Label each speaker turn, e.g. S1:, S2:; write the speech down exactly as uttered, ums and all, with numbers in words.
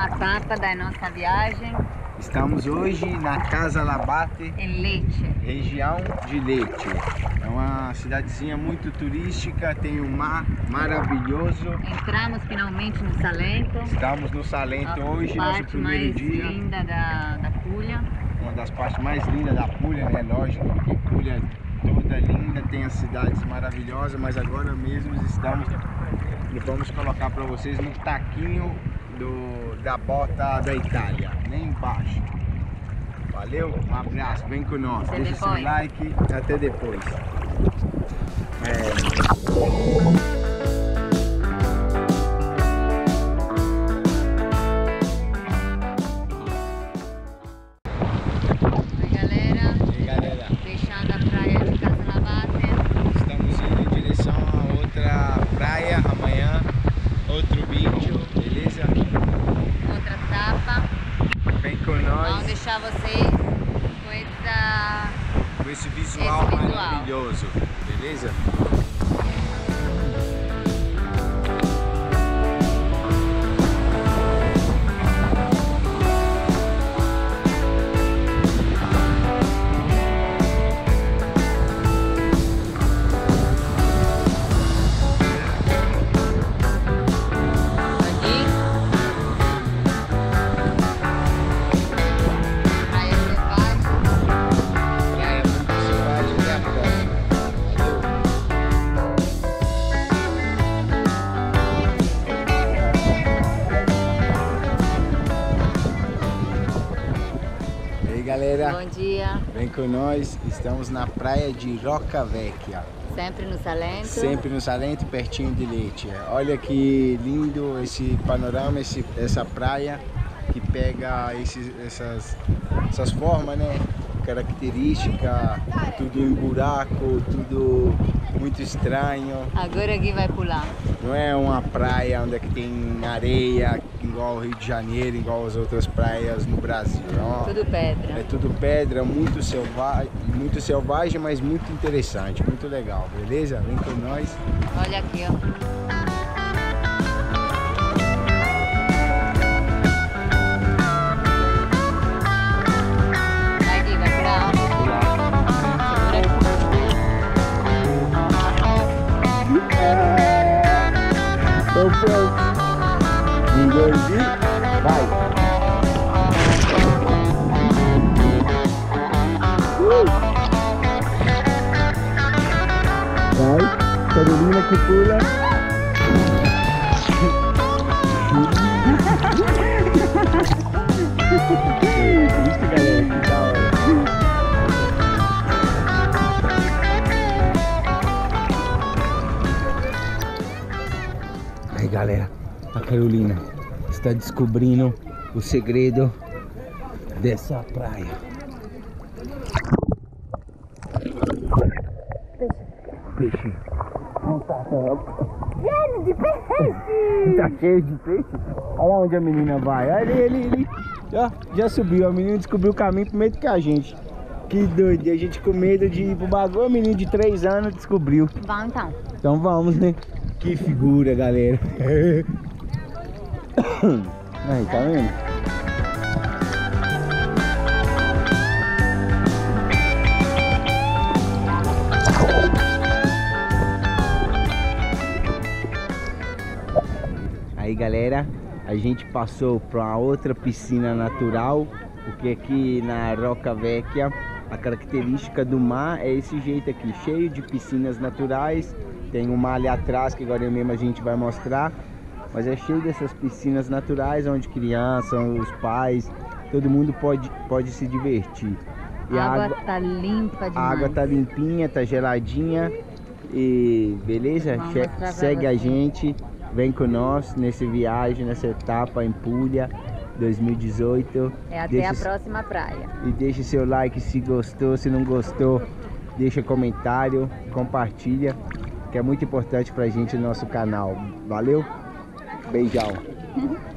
S1: a tapa da nossa viagem.
S2: Estamos hoje na Casa Labate,
S1: em Lecce,
S2: região de Lecce. É uma cidadezinha muito turística, tem um mar maravilhoso.
S1: Entramos finalmente no Salento.
S2: Estamos no Salento
S1: a
S2: hoje, nosso primeiro
S1: parte
S2: dia.
S1: mais linda da, da Puglia.
S2: Uma das partes mais lindas da Puglia, né? Lógico, porque Puglia toda linda, tem as cidades maravilhosas, mas agora mesmo estamos e vamos colocar para vocês no taquinho do, da bota da Itália, nem embaixo. Valeu, um abraço, vem com nós,
S1: até
S2: deixa
S1: depois.
S2: seu like, até depois. É...
S1: Vamos deixar vocês com, essa...
S2: com esse visual, esse visual maravilhoso, beleza? Galera,
S1: bom dia,
S2: vem com nós, estamos na praia de Roccavecchia.
S1: Sempre no Salento.
S2: Sempre no Salento, pertinho de Lecce. Olha que lindo esse panorama, esse, essa praia que pega esses, essas, essas formas, né? Característica, tudo em buraco, tudo muito estranho.
S1: Agora aqui vai pular.
S2: Não é uma praia onde é que tem areia, igual o Rio de Janeiro, igual as outras praias no Brasil. É
S1: tudo pedra.
S2: É tudo pedra, muito selvagem, muito selvagem, mas muito interessante, muito legal, beleza? Vem com nós.
S1: Olha aqui, ó.
S2: Então pronto. Um, dois e vai! Uh! Vai, Carolina que pula. Isso, galera, que da hora. Aí galera, a Carolina está descobrindo o segredo dessa praia. Peixe. Peixe. Não tá, tá.
S1: Cheio de peixe!
S2: Tá cheio de peixe? Olha onde a menina vai. Olha ali, ali, ali. Já, já subiu, a menina descobriu o caminho primeiro que a gente. Que doido, e a gente com medo de ir pro bagulho, a menina de três anos descobriu.
S1: Vamos então.
S2: Então vamos, né? Que figura, galera. Aí, tá vendo? Aí, galera, a gente passou para uma outra piscina natural, porque aqui na Roccavecchia a característica do mar é esse jeito aqui, cheio de piscinas naturais. Tem um mar ali atrás que agora mesmo a gente vai mostrar, mas é cheio dessas piscinas naturais onde crianças, os pais, todo mundo pode, pode se divertir. E
S1: a água,
S2: água
S1: tá limpa demais.
S2: A água tá limpinha, tá geladinha. E beleza? Che segue a gente, vem com nós nessa viagem, nessa etapa em Puglia dois mil e dezoito.
S1: É até
S2: deixa,
S1: a próxima praia.
S2: E deixa seu like se gostou, se não gostou, deixa comentário, compartilha, que é muito importante pra gente no nosso canal. Valeu? Beijão!